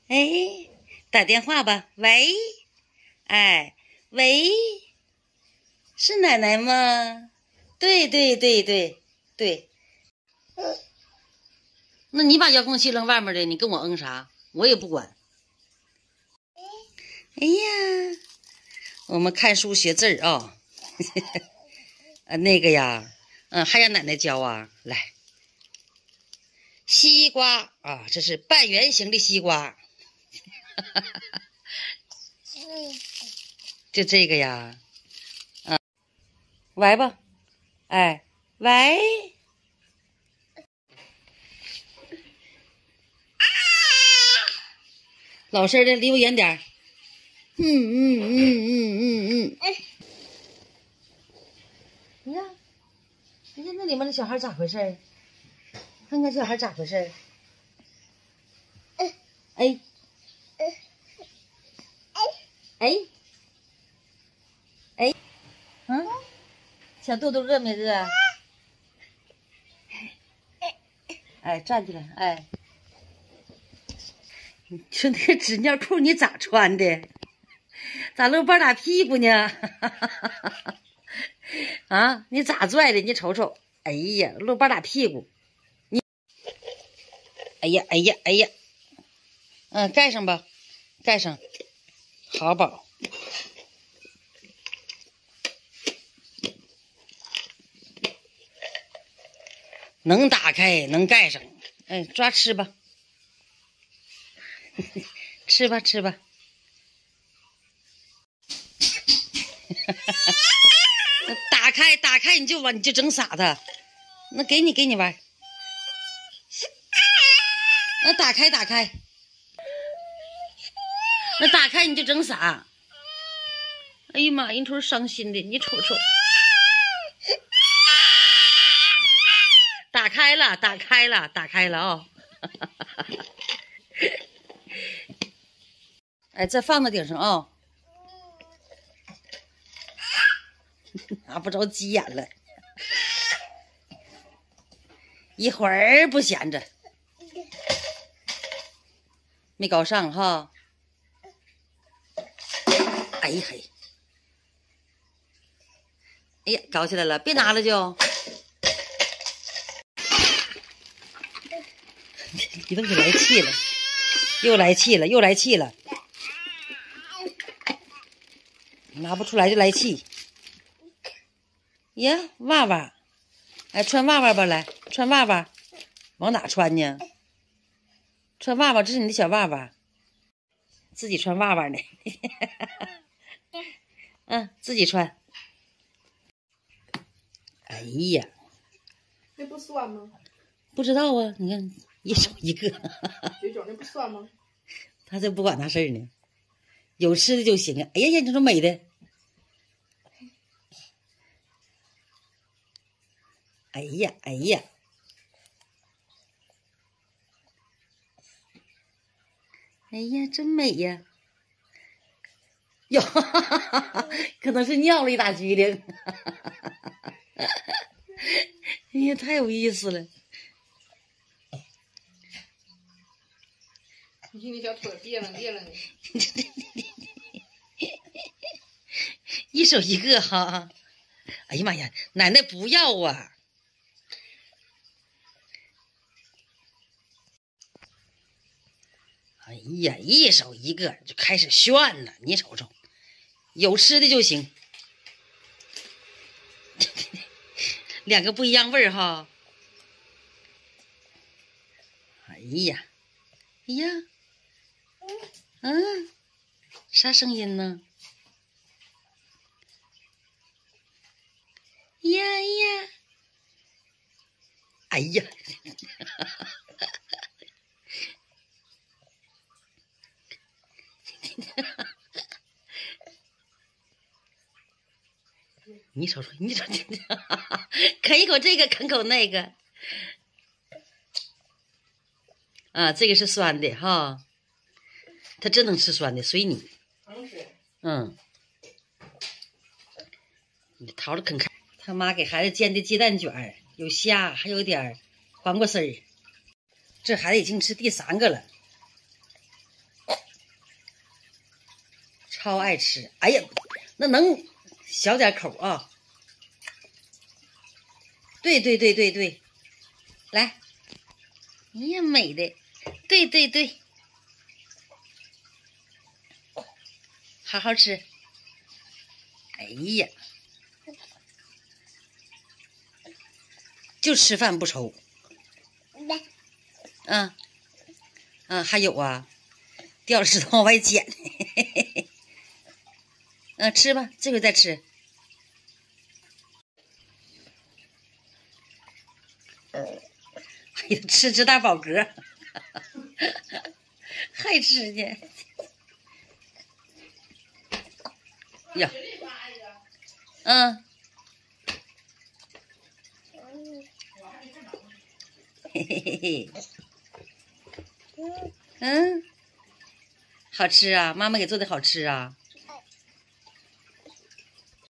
哎，打电话吧。喂，哎，喂，是奶奶吗？对对对对对。那你把遥控器扔外面的，你跟我嗯啥？我也不管。哎呀，我们看书学字儿啊。那个呀，还让奶奶教啊。来，西瓜啊，这是半圆形的西瓜。就这个呀，喂吧，哎，喂，老实的，离我远点儿。你看，你看那里面的小孩咋回事？看看小孩咋回事？哎，哎，小肚肚饿没饿？哎，站起来，哎，你说那个纸尿裤你咋穿的？咋露半拉屁股呢？啊，你咋拽的？你瞅瞅，哎呀，露半拉屁股，你，哎呀，哎呀，哎呀，盖上吧，盖上，好宝。能打开，能盖上，哎，抓吃吧，吃吧，吃吧。打开，你就整傻他。那给你玩。那打开，那打开你就整傻。哎呀妈，人头伤心的，你瞅瞅。打开了啊！哎，再放到顶上啊！拿不着急眼了，一会儿不闲着，没搞上哈。哎呀嘿，哎呀，搞起来了，别拿了就。你都给来气了，又来气了，拿不出来就来气。呀，袜袜，哎，穿袜袜吧，来穿袜袜，往哪穿呢？穿袜袜，这是你的小袜袜，自己穿袜袜呢。自己穿。哎呀， 那不酸吗？ 不知道啊，你看一手一个。 水肿那不酸吗？ 他这不管那事儿呢，有吃的就行啊。哎呀呀，你说美的。哎呀，哎呀，哎呀，真美呀！哟，可能是尿了一大激灵。哎呀，太有意思了。 你看那小腿别了呢。 一手一个哈。哎呀妈呀，奶奶不要啊！哎呀，一手一个就开始炫了，你瞅瞅，有吃的就行。两个不一样味儿哈。哎呀，哎呀，啥声音呢？呀呀，哎呀，你瞅瞅，啃一口这个，啃口那个。这个是酸的哈，他真能吃酸的，随你。你桃子啃开。他妈给孩子煎的鸡蛋卷，有虾，还有点黄瓜丝儿。这孩子已经吃第3个了。 超爱吃。哎呀，那能小点口啊？对对对对对，来，哎呀美的，对对对，好好吃。哎呀，就吃饭不愁。嗯嗯，还有啊，掉了石头往外捡。嗯，吃吧，这回再吃。哎呀，吃大饱嗝，还吃呢。呀，嗯，嘿嘿嘿嘿，嗯，好吃啊，妈妈给做的好吃啊。